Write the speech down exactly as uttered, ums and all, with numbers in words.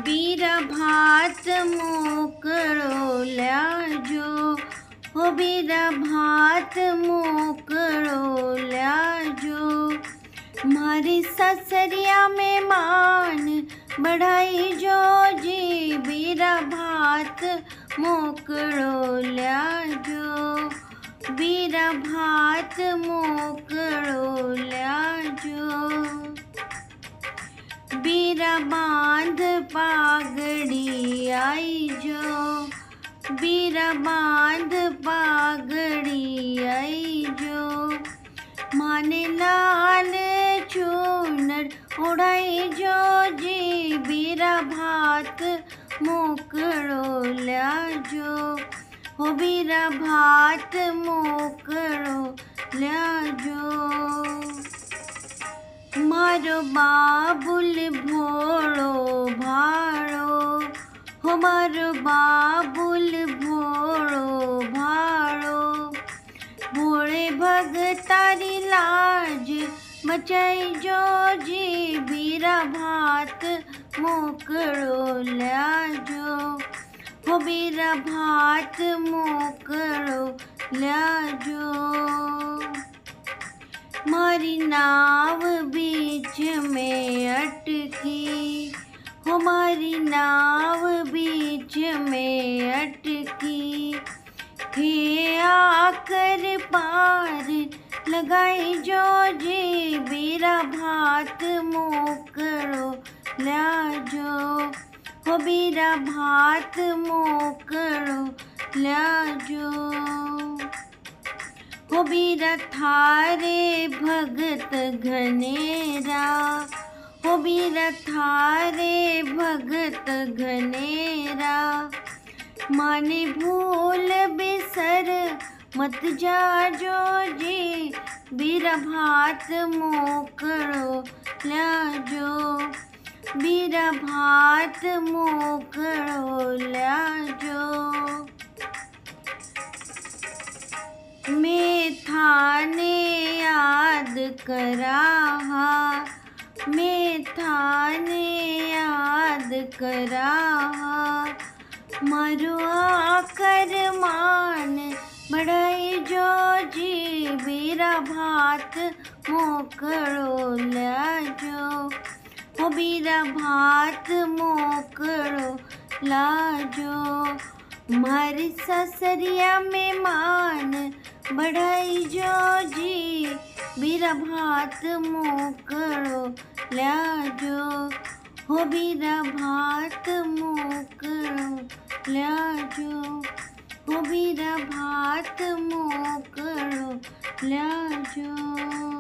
बीरा भात मोकळो ल्याजो, हो बीरा भात मोकळो ल्याजो। मारी ससरिया में मान बढ़ाई जो जी, बीरा भात मोकळो ल्याजो, बीरा भात मोकळो ल्याजो। बीरा बांध पागड़ी आई जो, बीरा बांध पागड़ी आई जो। माने लाल चूनर उड़ाई जो जी, बीरा भात मोकळो ल्याजो, हो बीरा भात मोकळो ल्याजो। मारो बाबुल भोळो भाळो, हो मारो बाबुल भोळो भाळो। भोळे भगतारी लाज बचाई जो जी, बीरा भात मोकळो ल्याजो, हो बीरा भात मोकळो ल्याजो। मारी नाव बीच में अटकी, हो मारी नाव बीच में अटकी। थे आकर पार लगाई जो जी, बीरा भात मोकळो ल्याजो, हो बीरा भात मोकळो ल्याजो। हो बीरा थारे भगत घनेरा, हो बीरा थारे भगत घनेरा। माने भूल बिसर मत जाजो जी, बीरा भात मोकळो ल्याजो, बीरा भात मोकळो ल्याजो। मैं थाने याद कराहा, मैं थाने याद कराहा। मारो आकर मान बढ़ाई जो जी, बीरा भात मोकळो ल्याजो, हो बीरा भात मोकळो ल्याजो। मारी ससरिया में मान बढ़ाई जो जी, बीरा भात मोकळो ल्याजो, हो बीरा भात मोकळो ल्याजो, हो बीरा भात मोकळो ल्याजो।